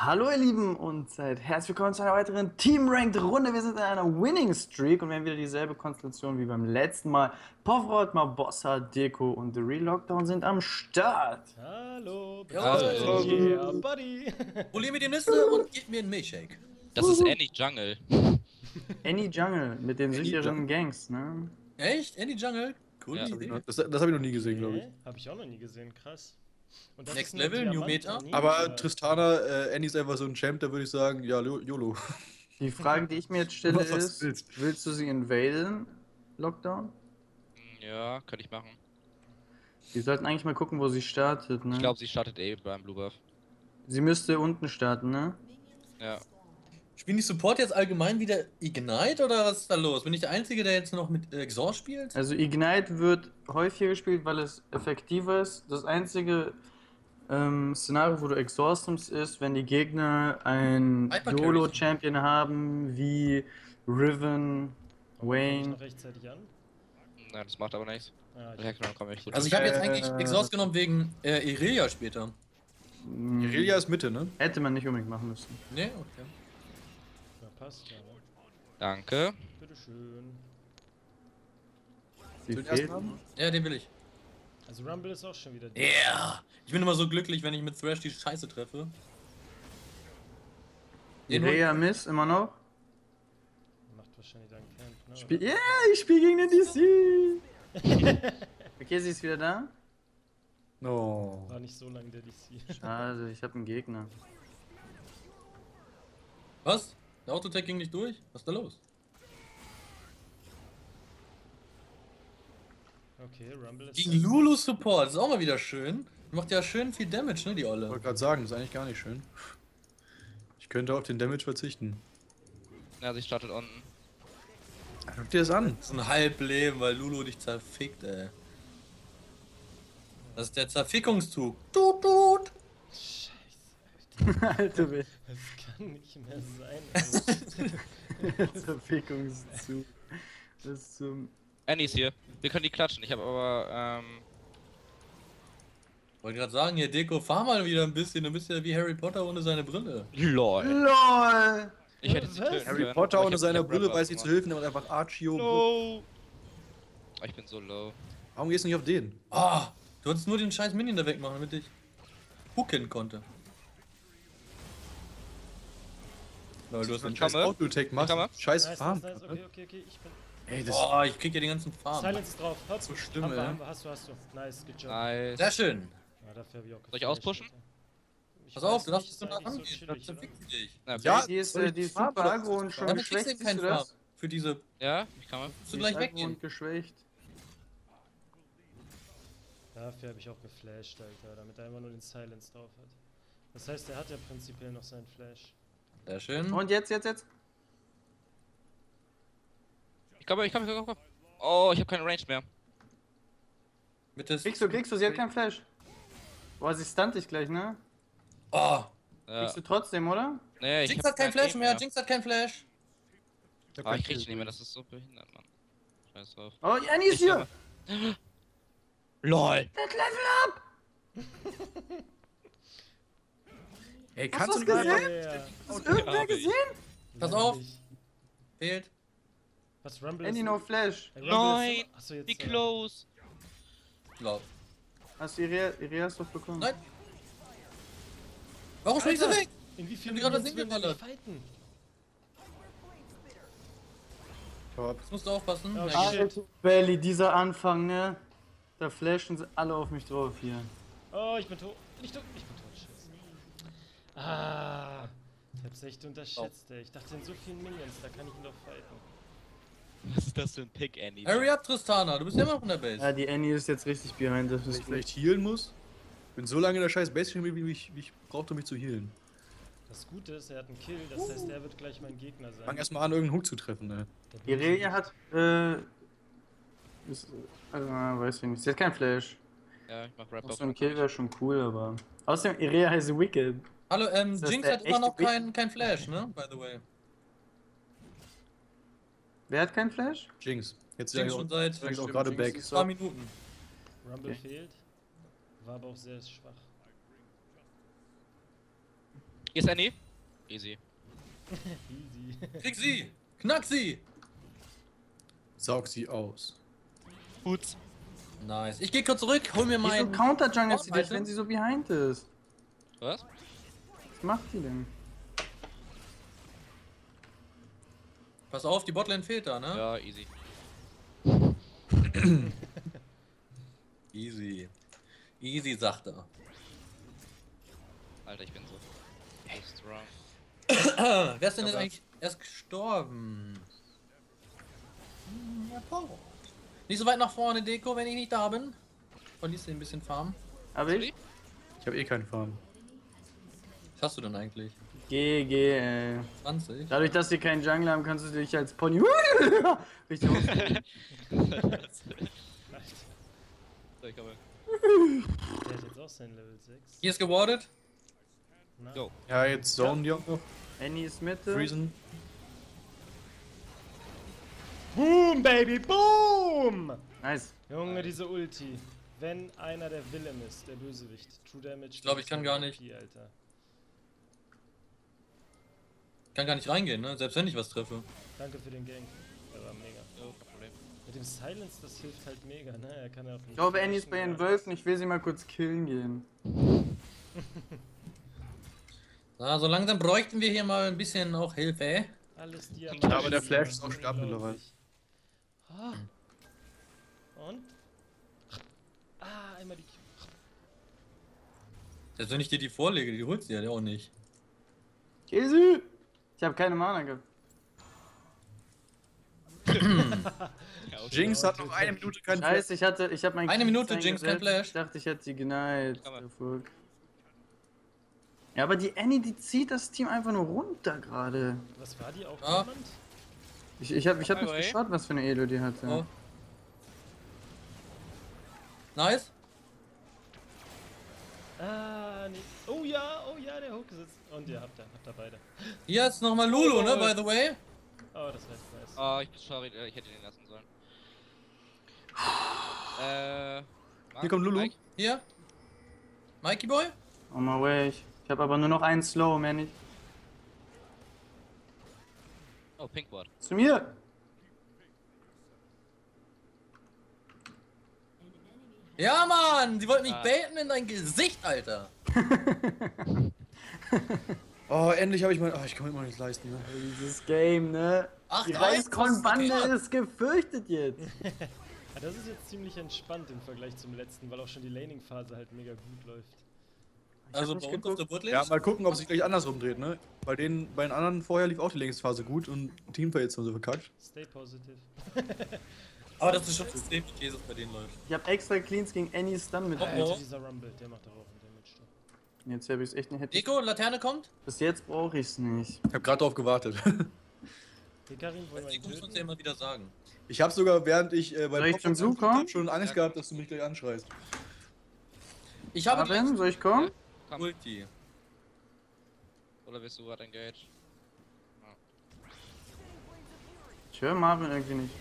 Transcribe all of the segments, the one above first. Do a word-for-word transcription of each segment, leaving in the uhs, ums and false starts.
Hallo ihr Lieben und seid herzlich willkommen zu einer weiteren Team Ranked Runde. Wir sind in einer Winning Streak und wir haben wieder dieselbe Konstellation wie beim letzten Mal. Povrod, Mabossa, Deko und The Real Lockdown sind am Start. Hallo, Hallo. yeah, Buddy. Hol mir die Nüsse und gib mir einen Milchshake. Das ist Annie Jungle. Any Jungle mit den Any sicheren Jungle? Gangs, ne? Echt? Andy Jungle? Cool. Ja. Idee. Das, das habe ich noch nie gesehen, glaube ich. Nee, hab ich auch noch nie gesehen, krass. Und das Next ist eine Level, New Meta? Diamant-Annie, Aber oder? Tristana, äh, Annie ist einfach so ein Champ, da würde ich sagen, ja, Lo- YOLO. Die Frage, die ich mir jetzt stelle, Was ist: willst. Willst du sie invaden? Lockdown? Ja, könnte ich machen. Wir sollten eigentlich mal gucken, wo sie startet, ne? Ich glaube, sie startet eh beim Blue Buff. Sie müsste unten starten, ne? Ja. Spielen die Support jetzt allgemein wieder Ignite oder was ist da los? Bin ich der Einzige, der jetzt noch mit äh, Exhaust spielt? Also Ignite wird häufiger gespielt, weil es effektiver ist. Das einzige ähm, Szenario, wo du exhaustest, ist, wenn die Gegner ein Hyper-Carry. YOLO-Champion haben, wie Riven, Komm ich Wayne. noch rechtzeitig an? Nein, das macht aber nichts. Ja, ich Hackman komme ich gut. Also ich habe jetzt Äh, eigentlich Exhaust genommen wegen äh, Irelia später. Mh, Irelia ist Mitte, ne? hätte man nicht unbedingt machen müssen. Ne, okay. ja, passt ja. Ne? Danke. Bitteschön. Sie Willst du den fehlt. ersten haben? Ja, den will ich. Also Rumble ist auch schon wieder da. Yeah! Ich bin immer so glücklich, wenn ich mit Thrash die Scheiße treffe. Den hol- Irea Miss immer noch. Macht wahrscheinlich deinen Camp, ne? Spiel yeah, ich spiele gegen den D C. Okay, sie ist wieder da. No. War nicht so lange der D C. Schade, ich habe einen Gegner. Was? Der Autotech ging nicht durch? Was ist da los? Okay, Rumble ist. Gegen Lulu Support, das ist auch mal wieder schön. Die macht ja schön viel Damage, ne, die Ich Olle. wollte gerade sagen, das ist eigentlich gar nicht schön. Ich könnte auf den Damage verzichten. Ja, sie startet unten. Guck dir das an. Das ist ein Halbleben, weil Lulu dich zerfickt, ey. Das ist der Zerfickungszug. Tut, tut. Alter, Welt. Das kann nicht mehr sein. Also, Zerfickungszug. Das ist zum. Annie ist hier. Wir können die klatschen. Ich habe aber, ähm. Wollte gerade sagen, hier Deko, fahr mal wieder ein bisschen, du bist ja wie Harry Potter ohne seine Brille. LOL. LOL! Ich hätte sie Was? töten Harry können, Potter aber ich ohne hab- seine ich hab Brille Rap weiß nicht zu gemacht. helfen, aber einfach Archio. Low. Oh, ich bin so low. Warum gehst du nicht auf den? Ah, du wolltest nur den scheiß Minion da wegmachen, damit ich hooken konnte. Weil du hast Wenn einen du scheiß komme. Auto-Tech machst, Ich komme. scheiß nice, Farm. nice, nice. Okay, okay, okay. Ich bin. Ey, das Boah, ich krieg ja den ganzen Farm. Silence ist drauf. Hört so schlimm, haben wir, ey. haben wir, hast du, hast du. Nice, good job. Nice. Sehr schön. Ja, dafür hab ich auch Soll ich geflasht, auspushen? Alter. Ich Pass auf, weiß du darfst nicht, nicht so ist nah eigentlich rangehen, so dann chillig, oder? zerfickt sie dich. Na, Ja, ja. Die ist, soll äh, ich die ist Farbe super oder aggro und schon Damit kriegst geschwächt, du siehst keinen du Farm. das? Für diese. Ja, ich komme. Musst du Die gleich ist aggro weggehen. und geschwächt. Dafür habe ich auch geflasht, Alter, damit er immer nur den Silence drauf hat. Das heißt, er hat ja prinzipiell noch seinen Flash. Sehr schön. Und jetzt, jetzt, jetzt? Ich komme, ich komme, ich komme, komm. Oh, ich habe keine Range mehr. Mit des. Kriegst du, kriegst du, sie hat keinen Flash. Boah, sie stunt dich gleich, ne? Oh, Ja. Kriegst du trotzdem, oder? Nee, ich Jinx hab hat keinen kein Flash Leben mehr, Jinx hat keinen Flash. Ah, ich krieg die nicht mehr, das ist so behindert, Mann. Scheiß drauf. Oh, Annie ist Ich hier! komme. LOL. Das Level up! Ey, Hast kannst du du das nicht gesehen? Ja, Hast du irgendwer hab ich. gesehen? Pass auf. lächerlich. Fehlt. Was, Rumble Annie ist... no Flash. Ey, Rumble Nein! Ist... Achso, jetzt... Wie äh, close. Laut. Hast du Irea, Ireas doch bekommen? Nein. Warum springst du Alter, weg? In wie Ich vielen hab die gerade Minuten will der hingeballert. nicht fighten? Top. Jetzt musst du aufpassen. Oh, Ja, shit. Alter, Belly, dieser Anfang, ne? Da flashen sie alle auf mich drauf hier. Oh, ich bin tot. Nicht tot. Ich bin tot. Scheiße. Ah. Ich hab's echt unterschätzt, ey. Ich dachte, in so vielen Minions, da kann ich ihn doch fighten. Was ist das für ein Pick, Annie? Hurry up, Tristana, du bist ja immer noch in der Base. Ja, die Annie ist jetzt richtig behind, das Dass ist ich gut. vielleicht healen muss? Ich bin so lange in der scheiß Base gespielt, wie ich, wie ich brauchte, um mich zu healen. Das Gute ist, er hat einen Kill, das heißt, er wird gleich mein Gegner sein. Fang erstmal an, irgendeinen Hook zu treffen, ne? Der Böse. Irelia hat, äh... Ist, also, weiß ich nicht. Sie hat keinen Flash. Ja, ich mach Rap Auch so ein Kill wäre schon cool, aber... Außerdem, Irea heißt Wicked. Hallo, ähm, Ist das Jinx der hat immer noch echte kein, kein Flash, ne? By the way. Wer hat keinen Flash? Jinx. Jetzt Jinx ist schon ja seit auch, auch Stimmt, gerade Jinx back. ist- zwei Minuten. Rumble Okay. fehlt. War aber auch sehr schwach. Hier ist Annie. Easy. Easy. Krieg sie! Knack sie! Saug sie aus. Gut. Nice. Ich geh kurz zurück, hol mir Wieso meinen... counter-jungelt sie dich, Item? wenn sie so behind ist? Was? Was macht die denn? Pass auf, die Botlane fehlt da, ne? Ja, easy. Easy. Easy, sagt er. Alter, ich bin so. so strong. Ah, wer ist denn jetzt Aber- eigentlich erst gestorben? Hm, ja, Paul. Nicht so weit nach vorne, Deko, wenn ich nicht da bin. Verliest du ein bisschen Farm. Aber ich? Ich habe eh keinen Farm. Was hast du denn eigentlich? Geh, geh, ey. zwanzig? Dadurch, dass wir keinen Jungle haben, kannst du dich als Pony richtig ausdrücken. So, ich komme. Der hat jetzt auch sein Level sechs. Hier ist gewardet. Na, Go. Ja, jetzt zone die auch noch. Annie ist Mitte. Freezen. Boom, Baby, boom! Nice. Junge, diese Ulti. Wenn einer der Villain ist, der Bösewicht. True Damage. Ich glaub, ich kann gar nicht. Alter. Kann gar nicht reingehen, ne? Selbst wenn ich was treffe. Danke für den Gank. Der war mega. Jo, kein Problem. Mit dem Silence, das hilft halt mega, ne? Er kann ja auch nicht. Ich glaube, Annie ist bei ihren Wölfen. Ich will sie mal kurz killen gehen. Na, so langsam bräuchten wir hier mal ein bisschen auch Hilfe. Alles Diamanten. Ja, aber der Flash ist auch stark mittlerweile. Ah. Und? Ah, einmal die Q. Selbst wenn ich dir die vorlege, die holst du ja auch nicht. Kill sie! Ich habe keine Mana gehabt. Ja, okay. Jinx hat noch eine Minute keinen Flash. Scheiße, ich hatte, ich habe mein Eine Kill Minute, Jinx, kein eingesetzt. Flash. Ich dachte, ich hätte sie geneigt. Kann man. der Fuck. Ja, aber die Annie, die zieht das Team einfach nur runter gerade. Was war die auch? Ah. Diamant? Ich, ich habe ich hab Hi, nicht Ray. geschaut, was für eine Elo die hatte. Oh. Nice. Ah, nee. Oh ja, oh ja, der Hook sitzt. Und ihr habt da, habt da beide. Hier ist nochmal Lulu, ne, by the way. Oh, das war jetzt nice. Ah, ich bin sorry, äh, ich hätte den lassen sollen. Äh. Hier kommt Lulu. Mike? Hier. Mikey Boy. On my way. Ich, ich habe aber nur noch einen Slow, mehr nicht. Oh, Pinkboard. Zu mir! Ja, Mann, sie wollten mich Ah. baiten in dein Gesicht, Alter. Oh, endlich habe ich mein. Oh, ich kann mir immer nicht leisten, ne? Dieses Game, ne? Ach, Die drei, Reiskron-Bande was ist ist gefürchtet jetzt. Ah, das ist jetzt ziemlich entspannt im Vergleich zum letzten, weil auch schon die Laning-Phase halt mega gut läuft. Also nicht bei uns auf der Botlane? Ja, mal gucken, ob sich gleich andersrum dreht, ne? Bei den, bei den anderen vorher lief auch die Längsphase gut und Teamplay jetzt nur so verkackt. Stay positive. Aber das ist schon extrem die Käse, was bei denen läuft. Ich habe extra Cleans gegen Annie Stun mit. Oh, Alter, oh. dieser Rumble, der macht darauf einen Damage. doch. Jetzt habe ich es echt nicht. Hätte ich, Deko, Laterne kommt. bis jetzt brauche ich es nicht. Ich habe gerade drauf gewartet. Hikarin, wollen wir ihn Deko muss uns ja töten? immer wieder sagen. Ich habe sogar, während ich äh, bei Soll ich Pop- zum Blue kommen? schon Angst gehabt, dass du mich gleich anschreist. Ich habe die Marvin, soll ich kommen? Komm. Ulti. Oder bist du gerade engaged? Ich höre Marvin irgendwie nicht.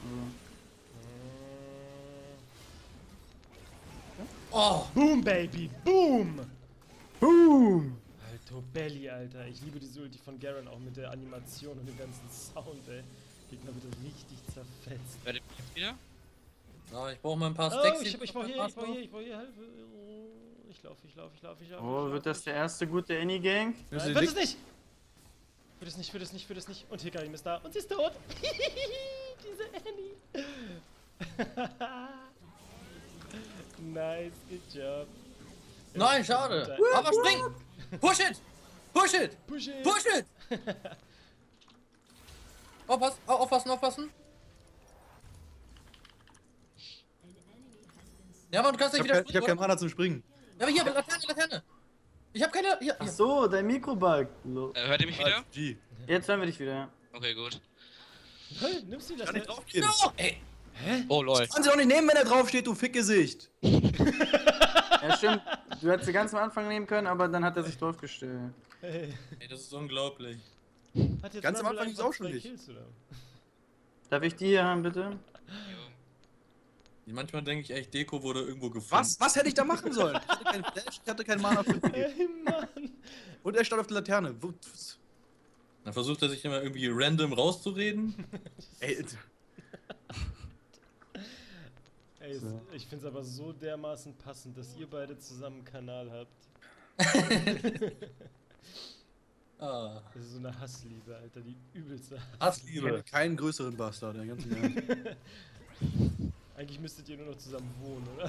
Oh, Boom, Baby, boom! Boom! Alter, Belly, Alter. Ich liebe diese Ulti von Garen auch mit der Animation und dem ganzen Sound, ey. Gegner wird richtig zerfetzt. Werdet ihr jetzt wieder? na, ich brauche mal ein paar Oh, Stacks. ich, ich brauch hier, ich brauch hier, ich brauch hier Hilfe. Oh, ich laufe, ich laufe, ich laufe, ich laufe. Oh, wird das der erste gute Annie-Gang? Nein, wird es nicht! Wird es nicht, wird es nicht, wird es nicht. Und Hikarim ist da und sie ist tot. Diese Annie. Nice, good job. Nein, schade. Aber spring! Push it! Push it! Push it. Push it! Aufpassen, au- aufpassen, aufpassen. Ja, aber du kannst Ich nicht habe wieder kein, ich hab keinen springen, Mana zum Springen. oder? Ja, aber hier, Laterne, Laterne. Ich hab keine... Hier, Ach hier. so, dein Mikrobug. Lo- Äh, hört ihr mich wieder? G. Jetzt hören wir dich wieder. Okay, gut. Hey, nimmst du das Kann nicht nicht? draufgehen. No, ey. Oh, lol. Kann sie doch nicht nehmen, wenn er draufsteht, du Fickgesicht. Ja, stimmt. Du hättest sie ganz am Anfang nehmen können, aber dann hat er sich draufgestellt. Hey. Ey, das ist unglaublich. Hat jetzt Ganz am Rumble Anfang ist einfach auch schon zwei nicht. Kills, oder? Darf ich die hier haben, bitte? Jo. Manchmal denke ich echt, Deko wurde irgendwo gefunden. Was? Was hätte ich da machen sollen? Ich hatte keinen Flash, ich hatte keinen Mana für Ey, Mann. Und er stand auf der Laterne. Wo- Dann versucht er sich immer irgendwie random rauszureden. Ey, Ey, es, ich find's aber so dermaßen passend, dass ihr beide zusammen einen Kanal habt. Ah, Das ist so eine Hassliebe, Alter, die übelste Hass. ich Hassliebe. kenne keinen größeren Bastard, der ganzen Welt. Eigentlich müsstet ihr nur noch zusammen wohnen, oder?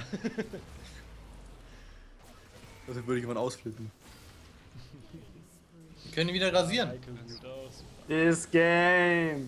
Also würde ich jemand ausflippen. Wir können ihn wieder rasieren. Michael gut aus. This game.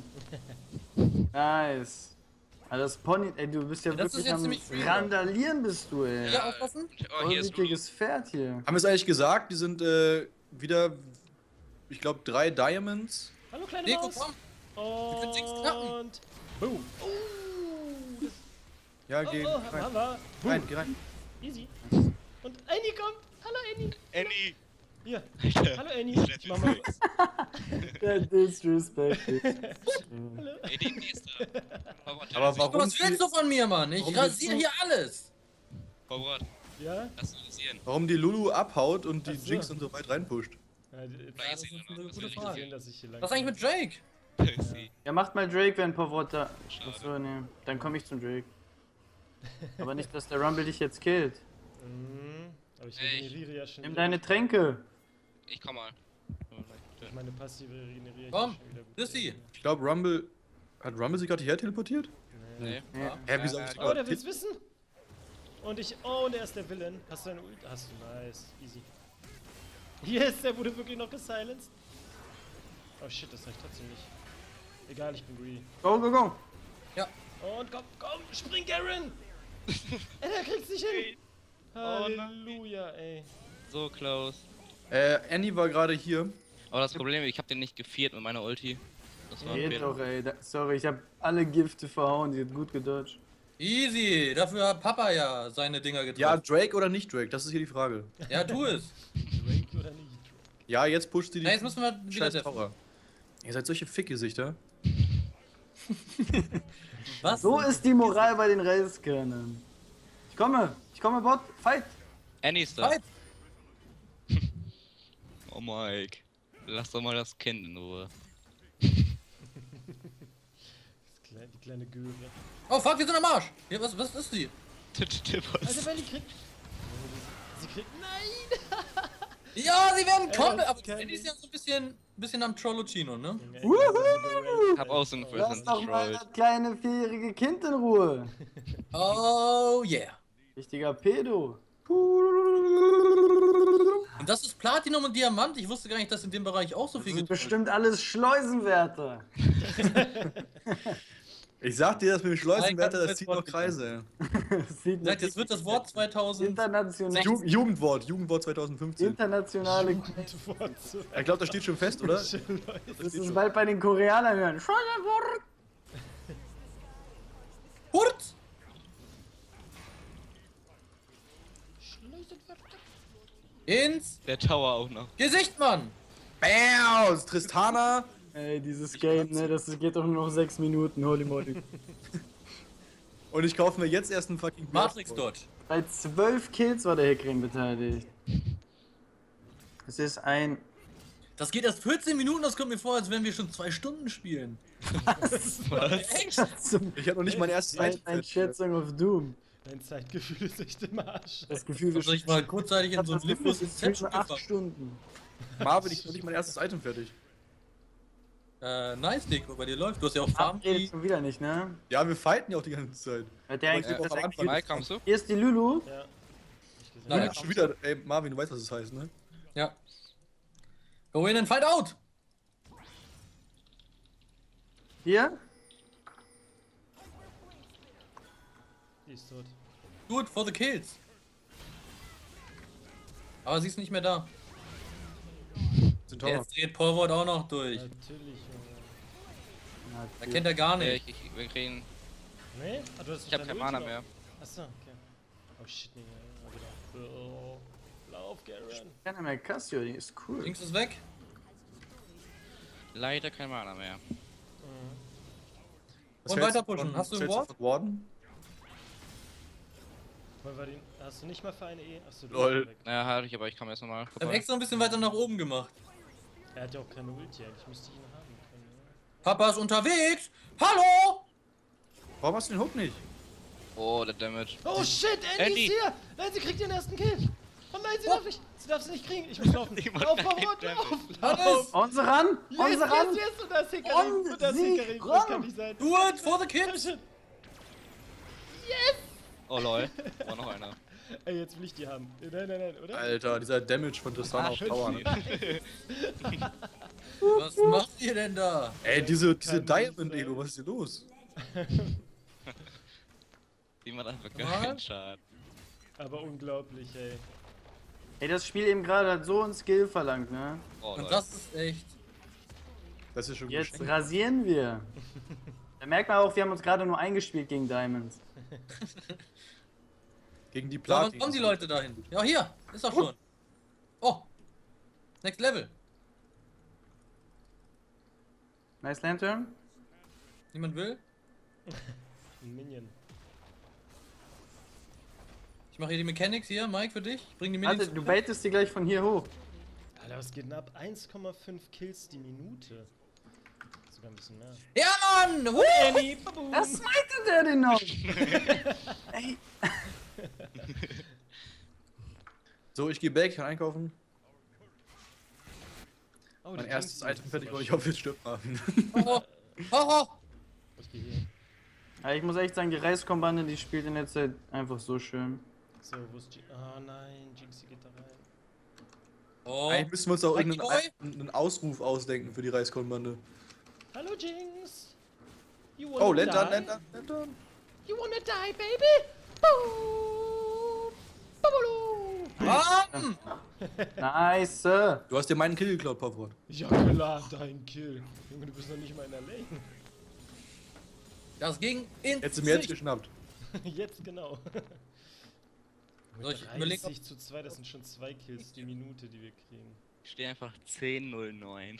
Nice. Also das Pony, ey, du bist ja, Ja, das ist wirklich jetzt am ziemlich free, randalieren bist du, ey. Ja, aufpassen. Oh, hier ist Lulu. Vorsichtiges Pferd hier. Haben wir es eigentlich gesagt? Die sind äh, wieder, ich glaube, drei Diamonds. Hallo, kleine Deko, Maus. komm. können sechs knacken. Und... Boom. Oh, das, Ja, oh, geh oh, rein. haben wir. Rein, geh rein. Easy. Und Annie kommt. Hallo, Annie. Annie! Hier. Alter, Hallo, Annie. ich Ich mach mal... Der Disrespect. Hallo. Ey, die nächste. Forward, Aber lass warum- Aber was willst du von mir, Mann? Ich Warum rasiere willst hier alles. Forward, Ja? lass uns rasieren. Warum die Lulu abhaut und die Ach so. Jinx und so weit reinpusht. Ja, die- Na, jetzt das sehen ist wir eine noch, das gute will ich Frage. sehen, dass ich hier lang Was ist eigentlich mit Drake? sehen. Ja, macht mal Drake, wenn Pavot da. Schade. Achso, ne. Dann komme ich zum Drake. Aber nicht, dass der Rumble dich jetzt killt. Mhm. Aber ich Ey. regeneriere ja schon Nimm wieder. deine Tränke. Ich komm mal. Durch meine passive regeneriere ich Komm, ja schon wieder gut. Lissy. Ich glaube, Rumble. Hat Rumble sich gerade hierher teleportiert? Nee. Ja. Hä, wieso Ja, hab ich Oh, der gerade- will's wissen? Und ich... Oh, und er ist der Villain. Hast du eine Ult? Hast du, nice. Easy. Yes, der wurde wirklich noch gesilenced. Oh shit, das reicht trotzdem nicht. Egal, ich bin greedy. Go, go, go. Und komm, komm, spring, Garen! Ey, der kriegt's nicht hin! Oh nein. Halleluja, ey. So close. Äh, Annie war gerade hier. Aber das Problem ist, ich hab den nicht geviert mit meiner Ulti. Das war ein Geht Fehler. doch, ey. Da, sorry, ich habe alle Gifte verhauen. Die hat gut gedodged. Easy. Dafür hat Papa ja seine Dinger Ja, getroffen. Drake oder nicht Drake? Das ist hier die Frage. Ja, tu es. Drake oder nicht? Ja, jetzt pusht sie die Na, jetzt müssen wir wieder scheiß deffen. Tower. Ihr seid solche Fickgesichter. Was? So ist die Moral bei den Reiskörnern. Ich komme. Ich komme, Bot. Fight. Annie ist da. Fight. Oh Mike. Lass doch mal das Kind in Ruhe. Das kleine, die kleine Göre. Oh fuck, wir sind am Arsch. Hier, was, was ist sie? Also, wenn die kriegt. Sie kriegt. Nein! Ja, sie werden Ey, komplett. das Aber kann die ist ich. ja so ein bisschen, bisschen am Trollocino, ne? Junge, ey, Wuhu! das ist so geraged, Hab ey. auch so einen Oh, First- Lass doch mal Troll. das kleine vierjährige Kind in Ruhe. Oh yeah. Richtiger Pedo. Und das ist Platinum und Diamant. Ich wusste gar nicht, dass in dem Bereich auch so Das viel sind getrollt bestimmt alles Schleusenwärter. Ich sag dir, das mit dem Schleusenwärter, Nein, das zieht noch Kreise. Das sieht wird. Jetzt wird das Wort zweitausend. international, Ju Jugendwort, Jugendwort zwanzig fünfzehn. internationale. Wort zu- Ich glaube, das steht schon fest, oder? Leute. Das ist bald bei den Koreanern hören. Schleusenwort. Hurt! Ins Der Tower auch noch. Gesicht, Mann! Bam! Tristana. Ey, dieses Game, ne, das geht doch nur noch sechs Minuten. Holy moly. Und ich kaufe mir jetzt erst einen fucking Matrix Bloodborne. Dodge. Bei zwölf Kills war der Heckring beteiligt. Es ist ein. Das geht erst vierzehn Minuten, das kommt mir vor, als wenn wir schon zwei Stunden spielen. Echt? Zum Ich habe noch nicht mein erstes ein, Item ein fertig. Schätzung of Doom. Dein Zeitgefühl ist echt im Arsch. Das Gefühl, wir Soll ich mal kurzzeitig in hab so ein das Gefühl, Limbus es sind Inception schon acht gefangen? Stunden. Marvin, ich habe noch nicht mein erstes Item fertig. Äh, nice, Deko, bei dir läuft. Du hast ja auch Farm Farm. redet schon wieder nicht, ne? Ja, wir fighten ja auch die ganze Zeit. Hat der Aber eigentlich ich das hab auch am eigentlich Anfang- Mike, kommst du? Hier ist die Lulu. Ja. Ich gesehen. Nein. Ja, schon wieder, ey, Marvin, du weißt, was das heißt, ne? Ja. Go in and fight out! Hier? Die ist tot. Good for the kills. Aber sie ist nicht mehr da. Sind Tower. Jetzt dreht Polwort auch noch durch. Natürlich, Junge. Da kennt er gar Nee, nicht. ich, ich, wir kriegen. Nee? Ah, du hast Ich hab deine kein Ulti Mana noch. mehr. Achso, okay. Oh shit, nee, ja, wieder. Oh, lauf, Garen. Keiner mehr Cassio, die ist cool. Links ist weg. Leider kein Mana mehr. Was Und hältst weiter du pushen. von- Hast du was ein hältst Wort? von Warden? Wollen wir den, hast du nicht mal für eine E? Achso, du Lol. bist weg. Naja, hatte ich, aber ich kam erst nochmal Ich hab vorbei. extra ein bisschen weiter nach oben gemacht. Er hat ja auch keine Ulti, eigentlich müsste ich ihn haben können. Ne? Papa ist unterwegs! Hallo! Warum hast du den Hook nicht? Oh, der Damage. Oh shit, Andy, Andy. ist hier! Nein, sie kriegt den ersten Kill! Oh nein, sie darf nicht! Sie darf es nicht kriegen! Ich muss laufen! Die Lauf, macht Pavot, keinen lauf! Hannes! Unsere ran! Yes, Unsere ran! yes, yes! Und da ist Hikarim! Und Und da ist sie Hikarim! Das ran. kann nicht sein! Do it for the kids! Oh lol. War noch einer. Ey, jetzt will ich die haben. Nein, nein, nein, oder? Alter, dieser Damage von Tristana auf Tower. Ne? Was macht ihr denn da? Ey, diese, diese Kann nicht Diamond sein. Elo, was ist hier los? Die macht einfach Was? keinen Schaden. Aber unglaublich, ey. Ey, das Spiel eben gerade hat so ein Skill verlangt, ne? Oh Und lol. das ist echt. Das ist schon Jetzt geschenkt. rasieren wir. Da merkt man auch, wir haben uns gerade nur eingespielt gegen Diamonds. Gegen die So, wann Platin. kommen die Leute dahin? Ja, hier! Ist doch schon. Oh! Next Level. Nice Lantern. Niemand will? Ein Minion. Ich mache hier die Mechanics hier, Mike, für dich. Ich bring die Minions. Warte, du baitest die gleich von hier hoch. Alter, was geht denn ab? eins Komma fünf Kills die Minute. Sogar ein bisschen mehr. Ja, Mann! Woo! Annie, baboom. Was smitet der denn noch? Ey, So, ich gehe back, ich kann einkaufen. Oh, Mein die erstes Jinx, Item die fertig, ist aber ich aber hoffe, es stirbt mal. Oh, oh, oh. Ich geh hier. ja, ich muss echt sagen, die Reiskombande, die spielt in der Zeit einfach so schön. So, wo ist Jinx? Oh nein, Jinxie geht da rein. Oh. Eigentlich müssen wir uns auch Lucky irgendeinen einen Ausruf ausdenken für die Reiskornbande. Hallo Jinx! You wanna Oh, Lantern, die? Lantern, Lantern. You wanna die, baby? Boom! Babaloo! Mann! Nice. Du hast dir meinen Kill geklaut, Pavrot. Ja klar, dein Kill. Junge, du bist noch nicht mal in der Lane. Das ging in Hättest du mir jetzt sich. geschnappt. Jetzt genau. Soll ich überlegen, ob- dreißig zu zwei, das sind schon zwei Kills die Minute, die wir kriegen. Ich stehe einfach zehn null neun.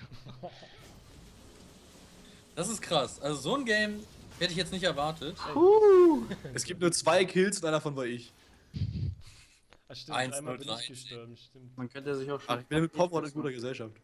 Das ist krass. Also so ein Game hätte ich jetzt nicht erwartet. Puh. Es gibt nur zwei Kills und einer davon war ich. Ah stimmt, eins, einmal null, bin drei. ich gestorben, stimmt. Man könnte sich auch Ach, schon. ich bin mit Pavrot in guter Gesellschaft.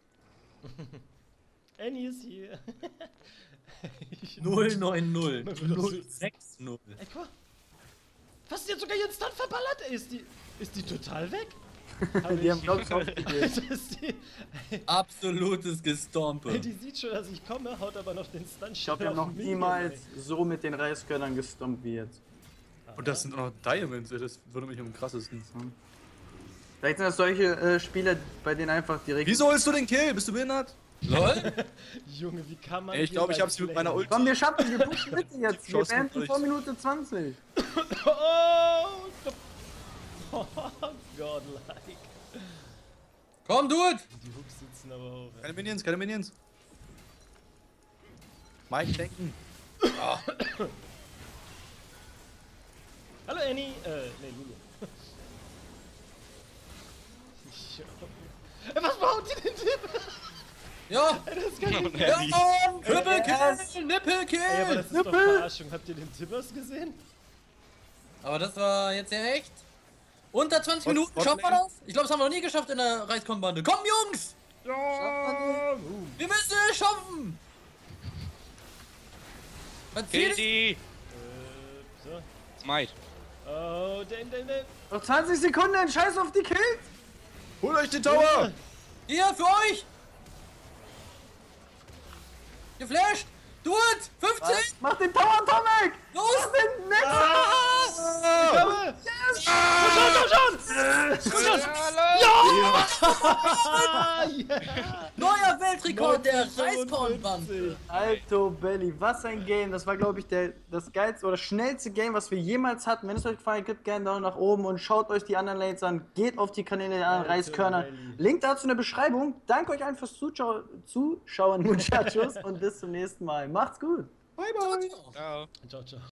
Annie ist hier. Ich- null neun null. Man wird auch null so- sechs null. Ey, guck mal. Was, die hat sogar ihren Stun verballert? Ey, ist die, ist die total weg? Hab Die haben ich- Blocks aufgegeben. Das ist die, Absolutes ey, Gestompe. die sieht schon, dass ich komme, haut aber noch den Stun. Ich glaube, wir haben noch niemals so mit den Reiskörnern gestompt wie jetzt. Und das sind auch noch Diamonds, das würde mich am krassesten. Vielleicht sind das solche äh, Spieler, bei denen einfach direkt. Wieso holst du den Kill? Bist du behindert? Lol? Junge, wie kann man. Ey, ich hier glaube, ich bei hab's mit meiner Flame- Ulti. Komm, wir schaffen es, wir pushen mit jetzt. Wir Schuss beenden mit vor rechts. Minute zwanzig. Oh, oh godlike. Komm, do it! Die Hooks sitzen aber auch. Keine Minions, keine Minions. Mike denken. Hallo Annie, äh, nee, Lulu. Ich- Ey, was baut die denn Tipp? Ja! Ey, das kann nicht Ja, sein. Mann! Triple Yes. Kill! Nippel Ey, aber Kill! das ist doch Verarschung. Habt ihr den Tippers gesehen? Aber das war jetzt ja echt. Unter zwanzig Bot- Minuten schaffen wir Botlane? das? Ich glaube, das haben wir noch nie geschafft in der Reiskombande. Komm, Jungs! Ja! Wir müssen es schaffen! Was Kill zählt? die! Äh, so. Smite. Oh, den, den, den. Noch zwanzig Sekunden, scheiß auf die Kills. Holt euch den Tower! Hier, für euch! Geflasht! Do it! fünfzehn! Mach den Tower Atomic. Los! Mach den Next. Ich komme! Komm schon, komm schon! Ah, yeah! Neuer Weltrekord der neunzehnhundertfünfundfünfzig. Reiskornbande! Alto Belly, was ein Game. Das war, glaube ich, der, das geilste oder schnellste Game, was wir jemals hatten. Wenn es euch gefallen hat, gebt gerne einen Daumen nach oben und schaut euch die anderen Lanes an. Geht auf die Kanäle der anderen Alto Reiskörner. Belly. Link dazu in der Beschreibung. Danke euch allen fürs Zuschau Zuschauen, Muchachos. Und bis zum nächsten Mal. Macht's gut. Bye bye! Ciao. Ciao. Ciao, ciao.